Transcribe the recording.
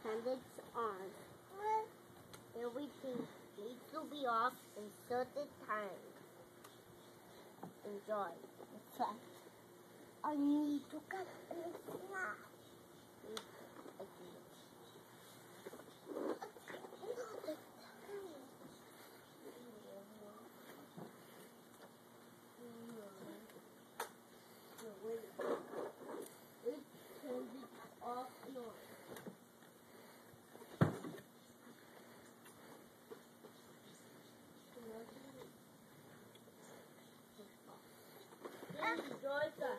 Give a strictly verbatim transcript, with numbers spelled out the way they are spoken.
and it's on. Everything needs to be off in certain time. Enjoy the fun. I need to cut this now. It turns it off and on. Enjoy the